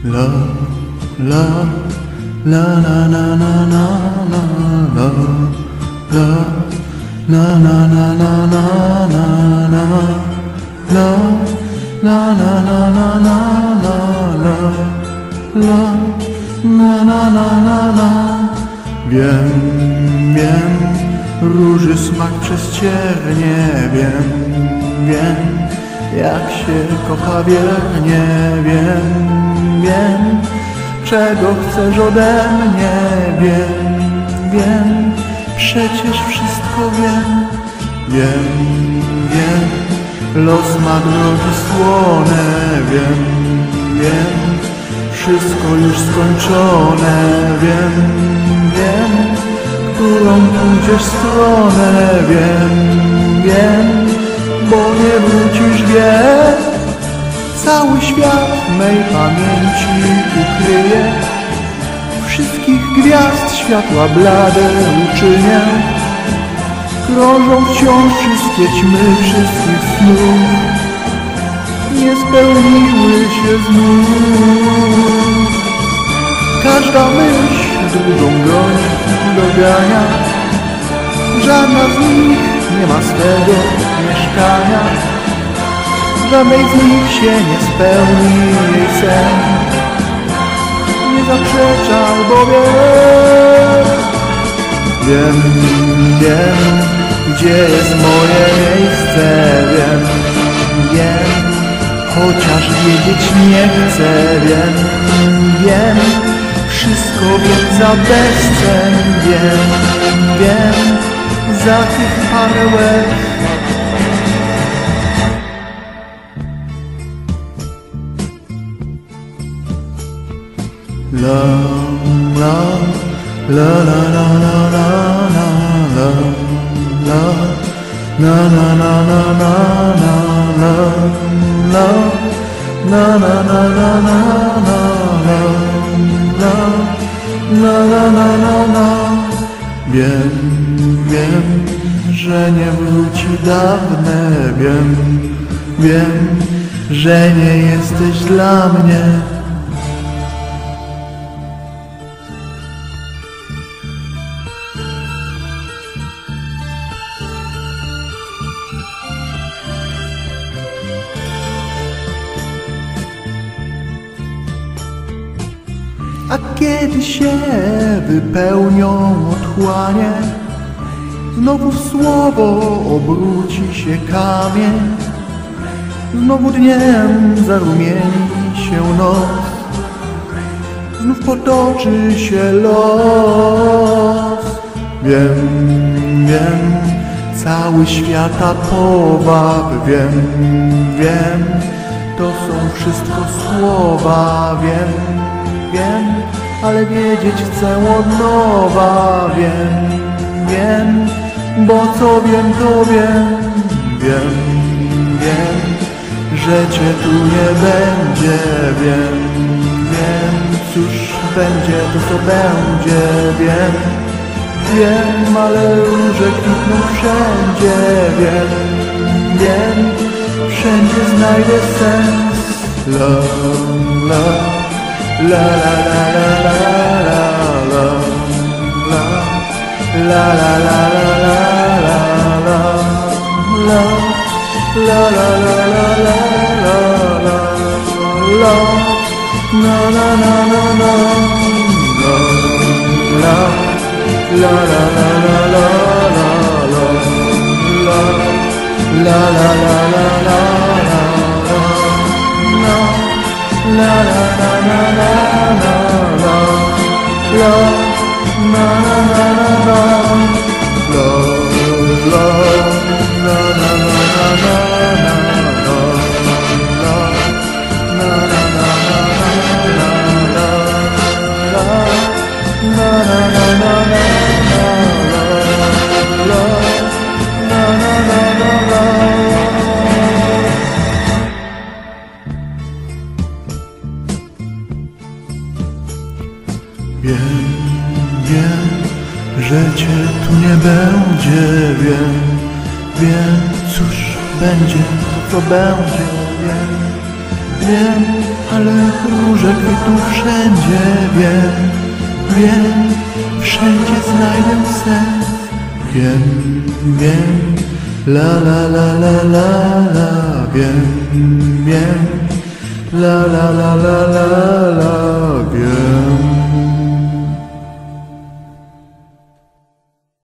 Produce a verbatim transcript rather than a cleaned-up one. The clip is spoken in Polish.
Love, love, la na na na na na, love, love, na na na na na na na, love, na na na na na na, love, love, na na na na na. Wiem, wiem, róży smak przez ciernie, wiem, wiem, jak się kocha wiernie, wiem, wiem, czego chcesz ode mnie, wiem, wiem, przecież wszystko wiem, wiem, wiem, los ma drogi słone, wiem, wiem, wszystko już skończone, wiem, wiem, którą pójdziesz stronę, wiem, wiem, bo nie wrócisz, wiem, cały świat mej pamięci ukryje, wszystkich gwiazd światła blade uczynię, krążą wciąż wszystkie ćmy wszystkich snów, nie spełniły się znów. Każda myśl drugą broń dogania, żadna z nich nie ma swego mieszkania, żadnej z nich się nie spełni jej sen. Nie zaprzeczaj, bo wiem, wiem, wiem, gdzie jest moje miejsce, wiem, wiem, chociaż wiedzieć nie chcę, wiem, wiem, wszystko wiem za bezcen, wiem, wiem, za tych parę łez. Love, love, la la la la la la, love, love, na na na na na na, love, love, na na na na na na, love, na na na na na. Wiem, wiem, że nie wróci dawne, wiem, wiem, że nie jesteś dla mnie. A kiedy się wypełnią otchłanie, znowu w słowo obróci się kamień, znowu dniem zarumieni się noc, znów potoczy się los. Wiem, wiem, cały świata powab, wiem, wiem, to są wszystko słowa, wiem, wiem, ale wiedzieć chcę od nowa, wiem, wiem, bo co wiem, to wiem, wiem, wiem, że cię tu nie będzie, wiem, wiem, cóż będzie, to co będzie, wiem, wiem, ale róże kwitną wszędzie, wiem, wiem, wszędzie znajdę sens. Love, love, la la la la la la, love, love, la la la la la la, love, la la la la la la, love, na na na na na, love, love, la la la la la la, love, love, la la la la la la, love, la la la la la la, love, na na na na na, love, love, na na na na na na, love, love, na na na na na na, love, na na na na na na, love, na na na na na. Wiem, wiem, że cię tu nie będzie, wiem, wiem, cóż będzie, to co będzie, wiem, wiem, ale róże kwitną wszędzie, wiem, wiem, wszędzie znajdę sens, wiem, wiem, la la la la la la, wiem, wiem, la la la la la la, wiem.